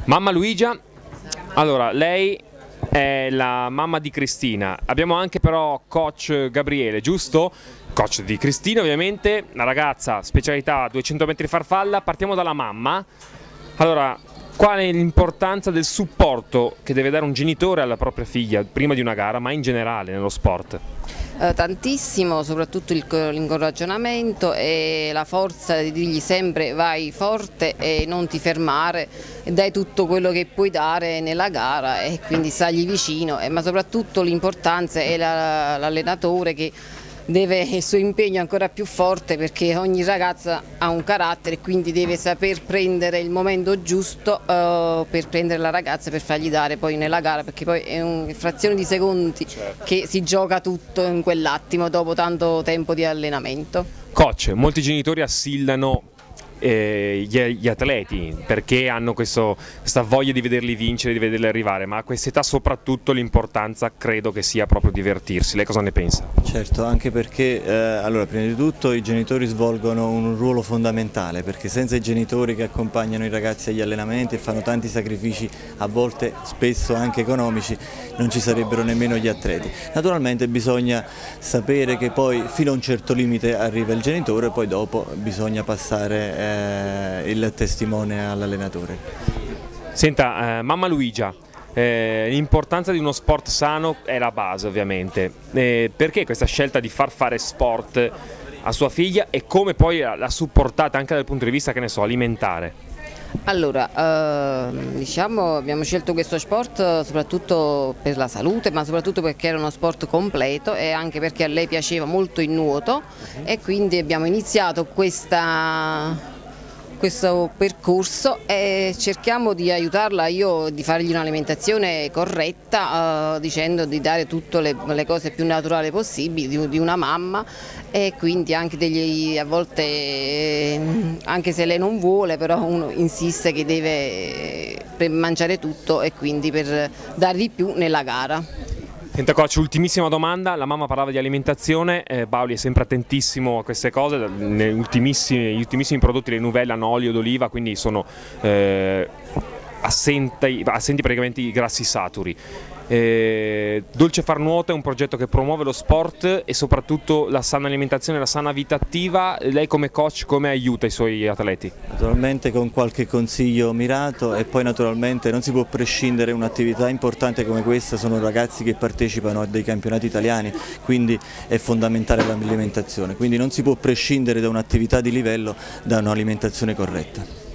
Mamma Luigia, allora lei è la mamma di Cristina, abbiamo anche però coach Gabriele, giusto? Coach di Cristina ovviamente, la ragazza specialità 200 metri farfalla, partiamo dalla mamma. Allora, qual è l'importanza del supporto che deve dare un genitore alla propria figlia prima di una gara, ma in generale nello sport? Tantissimo, soprattutto l'incoraggiamento e la forza di dirgli sempre vai forte e non ti fermare, dai tutto quello che puoi dare nella gara e quindi stagli vicino, ma soprattutto l'importanza è l'allenatore che deve il suo impegno ancora più forte, perché ogni ragazza ha un carattere e quindi deve saper prendere il momento giusto per prendere la ragazza, per fargli dare poi nella gara, perché poi è una frazione di secondi che si gioca tutto in quell'attimo dopo tanto tempo di allenamento. Coach, molti genitori assillano gli atleti perché hanno questa voglia di vederli vincere, di vederli arrivare, ma a quest'età soprattutto l'importanza credo che sia proprio divertirsi. Lei cosa ne pensa? Certo, anche perché allora, prima di tutto i genitori svolgono un ruolo fondamentale, perché senza i genitori che accompagnano i ragazzi agli allenamenti e fanno tanti sacrifici, a volte spesso anche economici, non ci sarebbero nemmeno gli atleti. Naturalmente bisogna sapere che poi fino a un certo limite arriva il genitore, poi dopo bisogna passare il testimone all'allenatore. Senta, mamma Luigia, l'importanza di uno sport sano è la base ovviamente, perché questa scelta di far fare sport a sua figlia e come poi l'ha supportata anche dal punto di vista, che ne so, alimentare? Allora, diciamo, abbiamo scelto questo sport soprattutto per la salute, ma soprattutto perché era uno sport completo e anche perché a lei piaceva molto il nuoto e quindi abbiamo iniziato questo percorso e cerchiamo di aiutarla, di fargli un'alimentazione corretta, dicendo di dare tutte le cose più naturali possibili di una mamma, e quindi anche a volte, anche se lei non vuole, però uno insiste che deve mangiare tutto e quindi per dare di più nella gara. Senta coach, ultimissima domanda, la mamma parlava di alimentazione, Bauli è sempre attentissimo a queste cose, gli ultimissimi prodotti, le Nuvelle hanno olio d'oliva, quindi sono assenti praticamente i grassi saturi. Dolce Far Nuoto è un progetto che promuove lo sport e soprattutto la sana alimentazione e la sana vita attiva. Lei come coach come aiuta i suoi atleti? Naturalmente con qualche consiglio mirato, e poi naturalmente non si può prescindere un'attività importante come questa, sono ragazzi che partecipano a dei campionati italiani, quindi è fondamentale l'alimentazione, quindi non si può prescindere da un'attività di livello da un'alimentazione corretta.